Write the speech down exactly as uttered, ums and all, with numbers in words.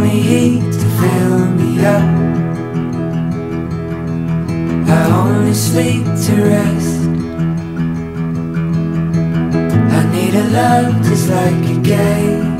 only heat to fill me up. I only sleep to rest. I need a love just like a game.